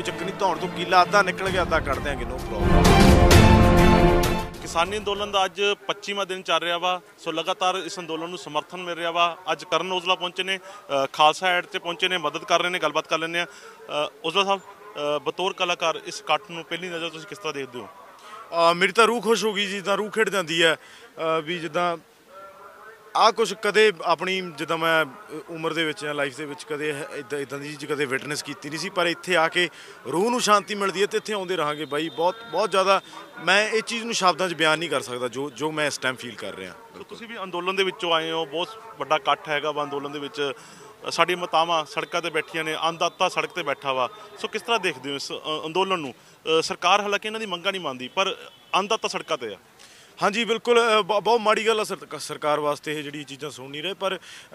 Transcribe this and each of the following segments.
ਚੱਕਣੀ ਧੌਣ ਤੋਂ ਕੀਲਾ ਅੱਧਾ ਨਿਕਲ ਗਿਆ ਅੱਧਾ ਕੱਢ ਦਿਆਂਗੇ ਨੋ ਪ੍ਰੋਬਲਮ। ਕਿਸਾਨੀ ਅੰਦੋਲਨ ਦਾ ਅੱਜ 25ਵਾਂ ਦਿਨ ਚੱਲ ਰਿਹਾ ਵਾ। ਸੋ ਲਗਾਤਾਰ ਇਸ ਅੰਦੋਲਨ ਨੂੰ ਸਮਰਥਨ ਮਿਲ ਰਿਹਾ ਵਾ। ਅੱਜ ਕਰਨ ਔਜਲਾ ਪਹੁੰਚੇ ਨੇ, ਖਾਲਸਾ ਐਡ ਤੇ ਪਹੁੰਚੇ ਨੇ, ਮਦਦ ਕਰ ਰਹੇ ਨੇ। ਗੱਲਬਾਤ ਕਰ ਲੈਂਦੇ ਆ। ਔਜਲਾ ਸਾਹਿਬ, ਬਤੌਰ ਕਲਾਕਾਰ ਇਸ ਇਕੱਠ ਨੂੰ ਪਹਿਲੀ ਨਜ਼ਰ ਤੁਸੀਂ ਕਿਸ ਤਰ੍ਹਾਂ ਦੇਖਦੇ ਹੋ? ਮੇਰੀ ਤਾਂ ਰੂਹ ਖੁਸ਼ ਹੋ ਗਈ, ਜਿੱਦਾਂ ਰੂਹ ਖਿੜ ਜਾਂਦੀ ਹੈ ਵੀ ਜਿੱਦਾਂ ਆਹ ਕੁਛ ਕਦੇ ਆਪਣੀ ਜਿੱਦਾਂ ਮੈਂ ਉਮਰ ਦੇ ਵਿੱਚ ਜਾਂ ਲਾਈਫ ਦੇ ਵਿੱਚ ਕਦੇ ਇੱਦਾਂ ਦੀ ਚੀਜ਼ ਕਦੇ ਵਿਟਨੈਸ ਕੀਤੀ ਨਹੀਂ ਸੀ, ਪਰ ਇੱਥੇ ਆ ਕੇ ਰੂਹ ਨੂੰ ਸ਼ਾਂਤੀ ਮਿਲਦੀ ਹੈ ਤੇ ਇੱਥੇ ਆਉਂਦੇ ਰਹਾਂਗੇ ਬਾਈ। ਬਹੁਤ ਜ਼ਿਆਦਾ ਮੈਂ ਇਹ ਚੀਜ਼ ਨੂੰ ਸ਼ਬਦਾਂ 'ਚ ਬਿਆਨ ਨਹੀਂ ਕਰ ਸਕਦਾ ਜੋ ਮੈਂ ਇਸ ਟਾਈਮ ਫੀਲ ਕਰ ਰਿਹਾ। ਤੁਸੀਂ ਵੀ ਅੰਦੋਲਨ ਦੇ ਵਿੱਚੋਂ ਆਏ ਹੋ, ਬਹੁਤ ਵੱਡਾ ਇਕੱਠ ਹੈਗਾ ਵਾ ਅੰਦੋਲਨ ਦੇ ਵਿੱਚ। ਸਾਡੀਆਂ ਮਾਤਾਵਾਂ ਸੜਕਾਂ 'ਤੇ ਬੈਠੀਆਂ ਨੇ, ਅੰਨਦਾਤਾ ਸੜਕ 'ਤੇ ਬੈਠਾ ਵਾ। ਸੋ ਕਿਸ ਤਰ੍ਹਾਂ ਦੇਖਦੇ ਹੋ ਇਸ ਅੰਦੋਲਨ ਨੂੰ? ਸਰਕਾਰ ਹਾਲਾਂਕਿ ਇਹਨਾਂ ਦੀ ਮੰਗਾਂ ਨਹੀਂ ਮੰਨਦੀ, ਪਰ ਅੰਨਦਾਤਾ ਸੜਕਾਂ 'ਤੇ ਆ। ਹਾਂਜੀ ਬਿਲਕੁਲ, ਬਹੁਤ ਮਾੜੀ ਗੱਲ ਆ ਸਰਕਾਰ ਵਾਸਤੇ ਇਹ ਜਿਹੜੀ ਚੀਜ਼ਾਂ ਸੁਣ ਨਹੀਂ ਰਹੇ। ਪਰ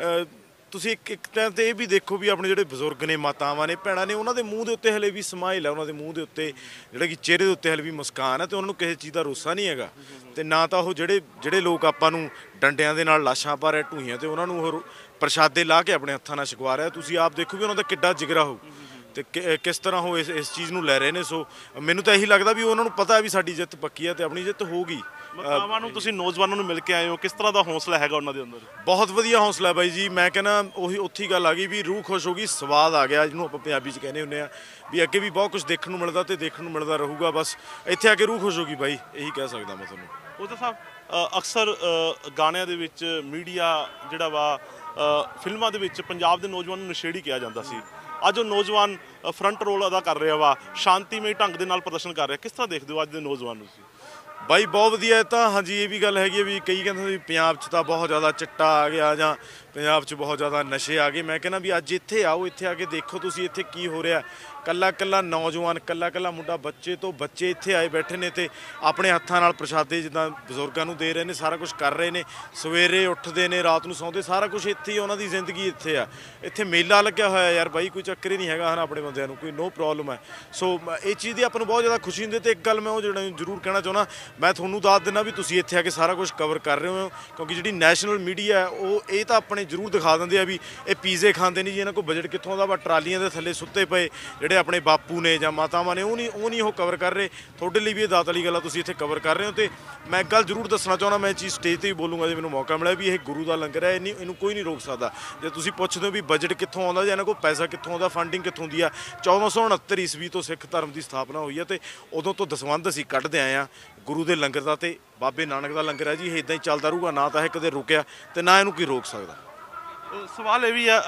ਤੁਸੀਂ ਇੱਕ ਟਾਈਮ 'ਤੇ ਇਹ ਵੀ ਦੇਖੋ ਵੀ ਆਪਣੇ ਜਿਹੜੇ ਬਜ਼ੁਰਗ ਨੇ, ਮਾਤਾਵਾਂ ਨੇ, ਭੈਣਾਂ ਨੇ, ਉਹਨਾਂ ਦੇ ਮੂੰਹ ਦੇ ਉੱਤੇ ਹਲੇ ਵੀ ਸਮਾਈਲ ਹੈ, ਉਹਨਾਂ ਦੇ ਮੂੰਹ ਦੇ ਉੱਤੇ ਜਿਹੜਾ ਕਿ ਚਿਹਰੇ ਦੇ ਉੱਤੇ ਹਲੇ ਵੀ ਮੁਸਕਾਨ ਹੈ, ਤੇ ਉਹਨਾਂ ਨੂੰ ਕਿਸੇ ਚੀਜ਼ ਦਾ ਰੋਸਾ ਨਹੀਂ ਹੈਗਾ। ਤੇ ਨਾ ਤਾਂ ਉਹ ਜਿਹੜੇ ਲੋਕ ਆਪਾਂ ਨੂੰ ਡੰਡਿਆਂ ਦੇ ਨਾਲ ਲਾਸ਼ਾਂ ਪਾ ਰਹੇ ਢੂਹੀਆਂ ਤੇ ਉਹਨਾਂ ਨੂੰ ਉਹ ਪ੍ਰਸ਼ਾਦੇ ਲਾ ਕੇ ਆਪਣੇ ਹੱਥਾਂ ਨਾਲ ਛਕਵਾ ਰਿਹਾ। ਤੁਸੀਂ ਆਪ ਦੇਖੋ ਵੀ ਉਹਨਾਂ ਦਾ ਕਿੱਡਾ ਜਿਗਰਾ ਹੋਊ ਤੇ ਕਿਸ ਤਰ੍ਹਾਂ ਉਹ ਇਸ ਚੀਜ਼ ਨੂੰ ਲੈ ਰਹੇ ਨੇ। ਸੋ ਮੈਨੂੰ ਤਾਂ ਇਹੀ ਲੱਗਦਾ ਵੀ ਉਹਨਾਂ ਨੂੰ ਪਤਾ ਵੀ ਸਾਡੀ ਜਿੱਤ ਪੱਕੀ ਹੈ ਤੇ ਆਪਣੀ ਜਿੱਤ ਹੋਊਗੀ। ਮਾਤਾਵਾਂ ਨੂੰ ਤੁਸੀਂ ਨੌਜਵਾਨਾਂ ਨੂੰ ਮਿਲ ਕੇ ਆਏ ਹੋ, ਕਿਸ ਤਰ੍ਹਾਂ ਦਾ ਹੌਸਲਾ ਹੈਗਾ ਉਹਨਾਂ ਦੇ ਅੰਦਰ? ਬਹੁਤ ਵਧੀਆ ਹੌਸਲਾ ਬਾਈ ਜੀ। ਮੈਂ ਕਹਿੰਦਾ ਉਹੀ ਉੱਥੇ ਹੀ ਗੱਲ ਆ ਗਈ ਵੀ ਰੂਹ ਖੁਸ਼ ਹੋ ਗਈ, ਸਵਾਦ ਆ ਗਿਆ, ਜਿਹਨੂੰ ਆਪਾਂ ਪੰਜਾਬੀ 'ਚ ਕਹਿੰਦੇ ਹੁੰਦੇ ਆ ਵੀ ਅੱਗੇ ਵੀ ਬਹੁਤ ਕੁਝ ਦੇਖਣ ਨੂੰ ਮਿਲਦਾ ਤੇ ਦੇਖਣ ਨੂੰ ਮਿਲਦਾ ਰਹੂਗਾ। ਬਸ ਇੱਥੇ ਆ ਕੇ ਰੂਹ ਖੁਸ਼ ਹੋ ਗਈ ਬਾਈ, ਇਹੀ ਕਹਿ ਸਕਦਾ ਮੈਂ ਤੁਹਾਨੂੰ। ਉਹਦਾ ਸਾਹਿਬ, ਅਕਸਰ ਗਾਣਿਆਂ ਦੇ ਵਿੱਚ ਮੀਡੀਆ ਜਿਹੜਾ ਵਾ, ਫਿਲਮਾਂ ਦੇ ਵਿੱਚ ਪੰਜਾਬ ਦੇ ਨੌਜਵਾਨ ਨੂੰ ਨਸ਼ੇੜੀ ਕਿਹਾ ਜਾਂਦਾ ਸੀ। ਅੱਜ ਉਹ ਨੌਜਵਾਨ ਫਰੰਟ ਰੋਲ ਅਦਾ ਕਰ ਰਿਹਾ ਵਾ, ਸ਼ਾਂਤੀਮਈ ਢੰਗ ਦੇ ਨਾਲ ਪ੍ਰਦਰਸ਼ਨ ਕਰ ਰਿਹਾ। ਕਿਸ ਤਰ੍ਹਾਂ ਦੇਖਦੇ ਹੋ ਅੱਜ ਦੇ ਨੌਜਵਾਨ ਨੂੰ ਤੁਸੀਂ? ਬਾਈ ਬਹੁਤ ਵਧੀਆ। ਤਾਂ ਹਾਂਜੀ ਇਹ ਵੀ ਗੱਲ ਹੈਗੀ ਹੈ ਵੀ ਕਈ ਕਹਿੰਦੇ ਵੀ ਪੰਜਾਬ 'ਚ ਤਾਂ ਬਹੁਤ ਜ਼ਿਆਦਾ ਚਿੱਟਾ ਆ ਗਿਆ ਜਾਂ ਪੰਜਾਬ 'ਚ ਬਹੁਤ ਜ਼ਿਆਦਾ ਨਸ਼ੇ ਆ ਗਏ। ਮੈਂ ਕਹਿੰਦਾ ਵੀ ਅੱਜ ਇੱਥੇ ਆਓ, ਇੱਥੇ ਆ ਕੇ ਦੇਖੋ ਤੁਸੀਂ ਇੱਥੇ ਕੀ ਹੋ ਰਿਹਾ। ਕੱਲਾ ਨੌਜਵਾਨ, ਕੱਲਾ ਮੁੰਡਾ, ਬੱਚੇ ਤੋਂ ਬੱਚੇ ਇੱਥੇ ਆਏ ਬੈਠੇ ਨੇ ਤੇ ਆਪਣੇ ਹੱਥਾਂ ਨਾਲ ਪ੍ਰਸ਼ਾਦੇ ਜਿੱਦਾਂ ਬਜ਼ੁਰਗਾਂ ਨੂੰ ਦੇ ਰਹੇ ਨੇ, ਸਾਰਾ ਕੁਝ ਕਰ ਰਹੇ ਨੇ। ਸਵੇਰੇ ਉੱਠਦੇ ਨੇ, ਰਾਤ ਨੂੰ ਸੌਂਦੇ, ਸਾਰਾ ਕੁਝ ਇੱਥੇ ਹੀ। ਉਹਨਾਂ ਦੀ ਜ਼ਿੰਦਗੀ ਇੱਥੇ ਆ। ਇੱਥੇ ਮੇਲਾ ਲੱਗਿਆ ਹੋਇਆ ਯਾਰ ਬਾਈ, ਕੋਈ ਚੱਕਰ ਹੀ ਨਹੀਂ ਹੈਗਾ ਹਨ ਆਪਣੇ ਬੰਦਿਆਂ ਨੂੰ, ਕੋਈ ਨੋ ਪ੍ਰੋਬਲਮ ਹੈ। ਸੋ ਇਹ ਚੀਜ਼ ਦੀ ਆਪਾਂ ਨੂੰ ਬਹੁਤ ਜ਼ਿਆਦਾ ਖੁਸ਼ੀ ਹੁੰਦੀ। ਤੇ ਇੱਕ ਗੱਲ ਮੈਂ ਉਹ ਜਿਹੜਾ ਜ਼ਰੂਰ ਕਹਿਣਾ ਚਾਹੁੰਦਾ, ਮੈਂ ਤੁਹਾਨੂੰ ਦੱਸ ਦਿੰਦਾ ਵੀ ਤੁਸੀਂ ਇੱਥੇ ਆ ਕੇ ਸਾਰਾ ਕੁਝ ਕਵਰ ਕਰ ਰਹੇ ਹੋ, ਕਿਉਂਕਿ ਜਿਹੜੀ ਨੈਸ਼ਨਲ ਮੀਡੀਆ ਹੈ ਉਹ ਇਹ ਤਾਂ ਆਪਣੇ ਜ਼ਰੂਰ ਦਿਖਾ ਦਿੰਦੇ ਆ ਵੀ ਇਹ ਪੀਜ਼ੇ ਖਾਂਦੇ ਨਹੀਂ ਜੀ, ਇਹਨਾਂ ਕੋਲ ਬਜਟ ਕਿੱਥੋਂ ਆਉਂਦਾ ਵਾ। ਟਰਾਲੀਆਂ ਦੇ ਥੱਲੇ ਸੁੱਤੇ ਪਏ ਜਿਹੜੇ ਆਪਣੇ ਬਾਪੂ ਨੇ ਜਾਂ ਮਾਤਾਵਾਂ ਨੇ, ਉਹ ਨਹੀਂ ਉਹ ਕਵਰ ਕਰ ਰਹੇ। ਤੁਹਾਡੇ ਲਈ ਵੀ ਇਹ ਦਾਤ ਵਾਲੀ ਗੱਲ ਆ, ਤੁਸੀਂ ਇੱਥੇ ਕਵਰ ਕਰ ਰਹੇ ਹੋ। ਤੇ ਮੈਂ ਇੱਕ ਗੱਲ ਜ਼ਰੂਰ ਦੱਸਣਾ ਚਾਹੁੰਦਾ, ਮੈਂ ਇਹ ਚੀਜ਼ ਸਟੇਜ 'ਤੇ ਵੀ ਬੋਲੂੰਗਾ ਜੇ ਮੈਨੂੰ ਮੌਕਾ ਮਿਲਿਆ, ਵੀ ਇਹ ਗੁਰੂ ਦਾ ਲੰਗਰ ਹੈ। ਇਹਨੂੰ ਕੋਈ ਨਹੀਂ ਰੋਕ ਸਕਦਾ। ਜੇ ਤੁਸੀਂ ਪੁੱਛਦੇ ਹੋ ਵੀ ਬਜਟ ਕਿੱਥੋਂ ਆਉਂਦਾ ਜਾਂ ਇਹਨਾਂ ਕੋਲ ਪੈਸਾ ਕਿੱਥੋਂ ਆਉਂਦਾ, ਫੰਡਿੰਗ ਕਿੱਥੋਂ ਹੁੰਦੀ ਆ, 1469 ਈਸਵੀ ਤੋਂ ਸਿੱਖ ਧਰਮ ਦੀ ਸਥਾਪਨਾ ਹੋਈ ਹੈ ਤੇ ਉਦੋਂ ਤੋਂ ਦਸਵੰਧ ਅਸੀਂ ਕੱਢਦੇ ਆਏ ਹਾਂ ਗੁਰੂ ਦੇ ਲੰਗਰ ਦਾ। ਤੇ ਬਾਬੇ ਨਾਨਕ ਦਾ ਲੰਗਰ ਹੈ ਜੀ, ਇਹ ਇੱਦਾਂ ਹੀ ਚੱਲਦਾ ਰਹੂਗਾ। ਨਾ ਤਾਂ ਇਹ ਕਦੇ ਰੁਕਿਆ ਤੇ ਨਾ ਇਹਨੂੰ ਕੋਈ ਰੋਕ ਸਕਦਾ। ਸਵਾਲ ਇਹ ਵੀ ਆ,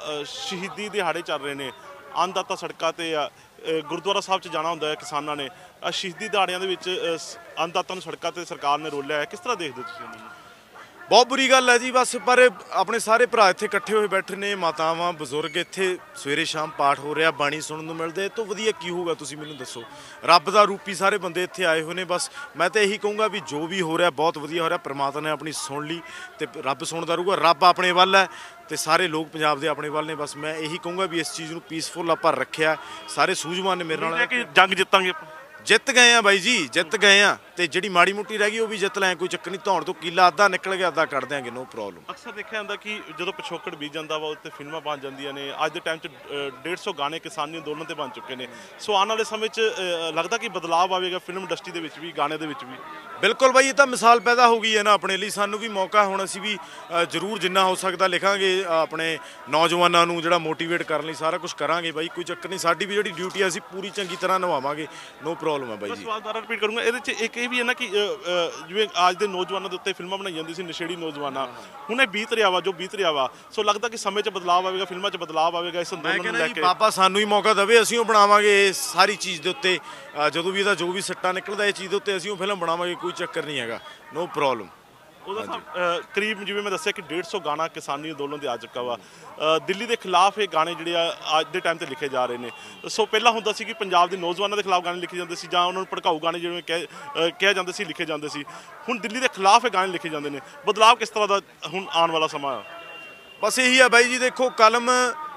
ਸ਼ਹੀਦੀ ਦਿਹਾੜੇ ਚੱਲ ਰਹੇ ਨੇ, ਅੰਨਦਾਤਾ ਸੜਕਾਂ 'ਤੇ ਆ। ਗੁਰਦੁਆਰਾ ਸਾਹਿਬ 'ਚ ਜਾਣਾ ਹੁੰਦਾ ਹੈ ਕਿਸਾਨਾਂ ਨੇ। ਸ਼ਹੀਦੀ ਦਿਹਾੜਿਆਂ ਦੇ ਵਿੱਚ ਅੰਨਦਾਤਾ ਨੂੰ ਸੜਕਾਂ 'ਤੇ ਸਰਕਾਰ ਨੇ ਰੋਲਿਆ ਹੈ। ਕਿਸ ਤਰ੍ਹਾਂ ਦੇਖਦੇ ਹੋ ਤੁਸੀਂ ਉਹਨਾਂ ਨੂੰ? ਬਹੁਤ ਬੁਰੀ ਗੱਲ ਹੈ ਜੀ। ਬਸ ਪਰ ਆਪਣੇ ਸਾਰੇ ਭਰਾ ਇੱਥੇ ਇਕੱਠੇ ਹੋਏ ਬੈਠੇ ਨੇ, ਮਾਤਾਵਾਂ, ਬਜ਼ੁਰਗ, ਇੱਥੇ ਸਵੇਰੇ ਸ਼ਾਮ ਪਾਠ ਹੋ ਰਿਹਾ, ਬਾਣੀ ਸੁਣਨ ਨੂੰ ਮਿਲਦੇ। ਇਹ ਤੋਂ ਵਧੀਆ ਕੀ ਹੋਊਗਾ? ਤੁਸੀਂ ਮੈਨੂੰ ਦੱਸੋ। ਰੱਬ ਦਾ ਰੂਪੀ ਸਾਰੇ ਬੰਦੇ ਇੱਥੇ ਆਏ ਹੋਏ ਨੇ। ਬਸ ਮੈਂ ਤਾਂ ਇਹੀ ਕਹੂੰਗਾ ਵੀ ਜੋ ਵੀ ਹੋ ਰਿਹਾ ਬਹੁਤ ਵਧੀਆ ਹੋ ਰਿਹਾ। ਪ੍ਰਮਾਤਮਾ ਨੇ ਆਪਣੀ ਸੁਣ ਲਈ ਤੇ ਰੱਬ ਸੁਣਦਾ ਰਹੂਗਾ। ਰੱਬ ਆਪਣੇ ਵੱਲ ਹੈ ਤੇ ਸਾਰੇ ਲੋਕ ਪੰਜਾਬ ਦੇ ਆਪਣੇ ਵੱਲ ਨੇ। ਬਸ ਮੈਂ ਇਹੀ ਕਹੂੰਗਾ ਵੀ ਇਸ ਚੀਜ਼ ਨੂੰ ਪੀਸਫੁਲ ਆਪਾਂ ਰੱਖਿਆ। ਸਾਰੇ ਸੂਝਵਾਨ ਨੇ ਮੇਰੇ ਨਾਲ। ਕਿ ਜੰਗ ਜਿੱਤਾਂਗੇ ਆਪਾਂ? ਜਿੱਤ ਗਏ ਆ ਬਾਈ ਜੀ, ਜਿੱਤ ਗਏ ਆ। ਤੇ ਜਿਹੜੀ ਮਾੜੀ ਮੋਟੀ ਰਹਿ ਗਈ ਉਹ ਵੀ ਜਿੱਤ ਲੈ, ਕੋਈ ਚੱਕਰ ਨਹੀਂ। ਧੌਣ ਤੋਂ ਕੀਲਾ ਅੱਧਾ ਨਿਕਲ ਗਿਆ ਅੱਧਾ ਕੱਢ ਦਿਆਂਗੇ, ਨੋ ਪ੍ਰੋਬਲਮ। ਅਕਸਰ ਦੇਖਿਆ ਜਾਂਦਾ ਕਿ ਜਦੋਂ ਪਿਛੋਕੜ ਬੀਜ ਜਾਂਦਾ ਵਾ ਉੱਤੇ ਫਿਲਮਾਂ ਬਣ ਜਾਂਦੀਆਂ ਨੇ। ਅੱਜ ਦੇ ਟਾਈਮ 'ਚ 150 ਗਾਣੇ ਕਿਸਾਨੀ ਅੰਦੋਲਨ 'ਤੇ ਬਣ ਚੁੱਕੇ ਨੇ। ਸੋ ਆਉਣ ਵਾਲੇ ਸਮੇਂ 'ਚ ਲੱਗਦਾ ਕਿ ਬਦਲਾਅ ਆਵੇਗਾ ਫਿਲਮ ਇੰਡਸਟਰੀ ਦੇ ਵਿੱਚ ਵੀ, ਗਾਣੇ ਦੇ ਵਿੱਚ ਵੀ? ਬਿਲਕੁਲ ਬਾਈ, ਇਹ ਤਾਂ ਮਿਸਾਲ ਪੈਦਾ ਹੋ ਗਈ ਹੈ ਨਾ ਆਪਣੇ ਲਈ। ਸਾਨੂੰ ਵੀ ਮੌਕਾ, ਹੁਣ ਅਸੀਂ ਵੀ ਜ਼ਰੂਰ ਜਿੰਨਾ ਹੋ ਸਕਦਾ ਲਿਖਾਂਗੇ ਆਪਣੇ ਨੌਜਵਾਨਾਂ ਨੂੰ ਜਿਹੜਾ ਮੋਟੀਵੇਟ ਕਰਨ ਲਈ। ਸਾਰਾ ਕੁਝ ਕਰਾਂਗੇ ਬਾਈ, ਕੋਈ ਚੱਕਰ ਨਹੀਂ। ਸਾਡੀ ਵੀ ਜਿਹੜੀ ਡਿਊਟੀ ਹੈ ਅਸੀਂ ਪੂਰੀ ਚੰਗੀ ਤਰ੍ਹਾਂ ਨਿਭਾਵਾਂਗੇ, ਨੋ ਪ੍ਰੋਬਲਮ ਹੈ ਬਾਈ ਜੀ। ਸਵਾਲ ਦੁਬਾਰਾ ਰਿਪੀਟ ਕਰੂੰਗਾ। ਇਹਦੇ 'ਚ ਇੱਕ ਇਹ ਵੀ ਹੈ ਨਾ ਕਿ ਜਿਵੇਂ ਅੱਜ ਦੇ ਨੌਜਵਾਨਾਂ ਦੇ ਉੱਤੇ ਫਿਲਮਾਂ ਬਣਾਈ ਜਾਂਦੀ ਸੀ, ਨਸ਼ੇੜੀ ਨੌਜਵਾਨਾਂ, ਹੁਣ ਇਹ ਬੀਤ ਰਿਹਾ ਵਾ ਜੋ ਬੀਤ ਰਿਹਾ ਵਾ। ਸੋ ਲੱਗਦਾ ਕਿ ਸਮੇਂ 'ਚ ਬਦਲਾਅ ਆਵੇਗਾ, ਫਿਲਮਾਂ 'ਚ ਬਦਲਾਅ ਆਵੇਗਾ ਇਸ ਅੰਦੋਲਨ ਨੂੰ ਲੈ ਕੇ। ਬਾਬਾ ਸਾਨੂੰ ਹੀ ਮੌਕਾ ਦੇਵੇ, ਅਸੀਂ ਉਹ ਬਣਾਵਾਂਗੇ ਇਸ ਸਾਰੀ ਚੀਜ਼ ਦੇ ਉੱਤੇ। ਜਦੋਂ ਵੀ ਇਹਦਾ ਜੋ ਵੀ ਸੱਟਾ ਨਿਕਲਦਾ ਇਹ ਚੀਜ਼ ਦੇ ਉੱਤੇ ਅਸੀਂ ਉਹ ਫਿਲਮ ਬਣਾਵਾਂਗੇ, ਕੋਈ ਚੱਕਰ ਨਹੀਂ ਹੈਗਾ, ਨੋ ਪ੍ਰੋਬਲਮ। ਉਹਦਾ ਕਰੀਬ ਜਿਵੇਂ ਮੈਂ ਦੱਸਿਆ ਕਿ 150 ਗਾਣਾ ਕਿਸਾਨੀ ਅੰਦੋਲਨ ਦੇ ਆ ਚੁੱਕਾ ਵਾ। ਦਿੱਲੀ ਦੇ ਖਿਲਾਫ ਇਹ ਗਾਣੇ ਜਿਹੜੇ ਆ ਅੱਜ ਦੇ ਟਾਈਮ 'ਤੇ ਲਿਖੇ ਜਾ ਰਹੇ ਨੇ। ਸੋ ਪਹਿਲਾਂ ਹੁੰਦਾ ਸੀ ਕਿ ਪੰਜਾਬ ਦੇ ਨੌਜਵਾਨਾਂ ਦੇ ਖਿਲਾਫ ਗਾਣੇ ਲਿਖੇ ਜਾਂਦੇ ਸੀ ਜਾਂ ਉਹਨਾਂ ਨੂੰ ਭੜਕਾਊ ਗਾਣੇ ਜਿਵੇਂ ਕਿਹਾ ਜਾਂਦੇ ਸੀ ਲਿਖੇ ਜਾਂਦੇ ਸੀ। ਹੁਣ ਦਿੱਲੀ ਦੇ ਖਿਲਾਫ ਇਹ ਗਾਣੇ ਲਿਖੇ ਜਾਂਦੇ ਨੇ। ਬਦਲਾਅ ਕਿਸ ਤਰ੍ਹਾਂ ਦਾ ਹੁਣ ਆਉਣ ਵਾਲਾ ਸਮਾਂ? ਬਸ ਇਹੀ ਆ ਬਾਈ ਜੀ, ਦੇਖੋ ਕਲਮ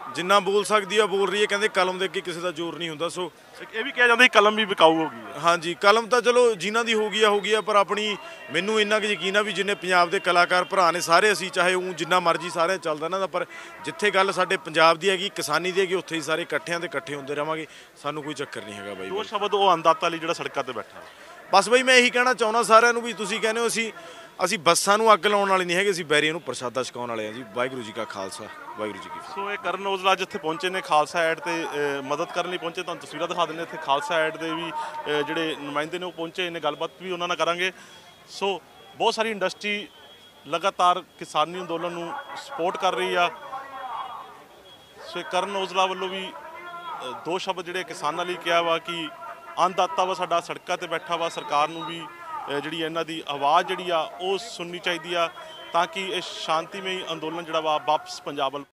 ਜਿੰਨਾ ਬੋਲ ਸਕਦੀ ਆ ਬੋਲ ਰਹੀ ਹੈ। ਕਹਿੰਦੇ ਕਲਮ ਦੇ ਅੱਗੇ ਕਿਸੇ ਦਾ ਜ਼ੋਰ ਨਹੀਂ ਹੁੰਦਾ। ਸੋ ਇਹ ਵੀ ਕਿਹਾ ਜਾਂਦਾ ਕਿ ਕਲਮ ਵੀ ਵਿਕਾਊ ਹੋ ਗਈ ਹੈ। ਹਾਂਜੀ, ਕਲਮ ਤਾਂ ਚਲੋ ਜਿਨ੍ਹਾਂ ਦੀ ਹੋ ਗਈ ਆ, ਪਰ ਆਪਣੀ ਮੈਨੂੰ ਇੰਨਾ ਕੁ ਯਕੀਨ ਆ ਵੀ ਜਿੰਨੇ ਪੰਜਾਬ ਦੇ ਕਲਾਕਾਰ ਭਰਾ ਨੇ ਸਾਰੇ, ਅਸੀਂ ਚਾਹੇ ਉਹ ਜਿੰਨਾ ਮਰਜ਼ੀ ਸਾਰੇ ਚੱਲਦਾ ਇਹਨਾਂ ਦਾ, ਪਰ ਜਿੱਥੇ ਗੱਲ ਸਾਡੇ ਪੰਜਾਬ ਦੀ ਹੈਗੀ, ਕਿਸਾਨੀ ਦੀ ਹੈਗੀ, ਉੱਥੇ ਹੀ ਸਾਰੇ ਇਕੱਠਿਆਂ ਤੇ ਇਕੱਠੇ ਹੁੰਦੇ ਰਹਾਂਗੇ। ਸਾਨੂੰ ਕੋਈ ਚੱਕਰ ਨਹੀਂ ਹੈਗਾ ਬਾਈ। ਦੋ ਸ਼ਬਦ ਉਹ ਅੰਨਦਾਤਾ ਲਈ ਜਿਹੜਾ ਸੜਕਾਂ ਤੇ ਬੈਠਾ। ਬਸ ਬਈ ਮੈਂ ਇਹੀ ਕਹਿਣਾ ਚਾਹੁੰਦਾ ਸਾਰਿਆਂ ਨੂੰ ਵੀ ਤੁਸੀਂ ਕਹਿੰਦੇ ਹੋ ਅਸੀਂ ਬੱਸਾਂ ਨੂੰ ਅੱਗ ਲਾਉਣ ਵਾਲੇ ਨਹੀਂ ਹੈਗੇ, ਅਸੀਂ ਬੈਰੀਆਂ ਨੂੰ ਪ੍ਰਸ਼ਾਦਾ ਛਕਾਉਣ ਵਾਲੇ ਹਾਂ ਜੀ। ਵਾਹਿਗੁਰੂ ਜੀ ਕਾ ਖਾਲਸਾ, ਵਾਹਿਗੁਰੂ ਜੀ ਕੀ ਫਤਿਹ। ਸੋ ਇਹ ਕਰਨ ਔਜਲਾ ਜਿੱਥੇ ਪਹੁੰਚੇ ਨੇ ਖਾਲਸਾ ਐਡ ਤੇ ਮਦਦ ਕਰਨ ਲਈ ਪਹੁੰਚੇ। ਤੁਹਾਨੂੰ ਤਸਵੀਰਾਂ ਦਿਖਾ ਦਿੰਦੇ ਇੱਥੇ ਖਾਲਸਾ ਐਡ ਦੇ ਵੀ ਜਿਹੜੇ ਨੁਮਾਇੰਦੇ ਨੇ ਉਹ ਪਹੁੰਚੇ ਨੇ, ਗੱਲਬਾਤ ਵੀ ਉਹਨਾਂ ਨਾਲ ਕਰਾਂਗੇ। ਸੋ ਬਹੁਤ ਸਾਰੀ ਇੰਡਸਟਰੀ ਲਗਾਤਾਰ ਕਿਸਾਨੀ ਅੰਦੋਲਨ ਨੂੰ ਸਪੋਰਟ ਕਰ ਰਹੀ ਆ। ਸੋ ਕਰਨ ਔਜਲਾ ਵੱਲੋਂ ਵੀ ਦੋ ਸ਼ਬਦ ਜਿਹੜੇ ਕਿਸਾਨਾਂ ਲਈ ਕਿਹਾ ਵਾ ਕਿ ਅੰਨਦਾਤਾ ਵਾ ਸਾਡਾ ਸੜਕਾਂ ਤੇ ਬੈਠਾ ਵਾ, ਸਰਕਾਰ ਨੂੰ ਵੀ ਜਿਹੜੀ ਇਹਨਾਂ ਦੀ ਆਵਾਜ਼ ਜਿਹੜੀ ਆ ਉਹ ਸੁਣਨੀ ਚਾਹੀਦੀ ਆ ਤਾਂ ਕਿ ਇਹ ਸ਼ਾਂਤੀਮਈ ਅੰਦੋਲਨ ਜਿਹੜਾ ਵਾ ਵਾਪਸ ਪੰਜਾਬ ਵੱਲ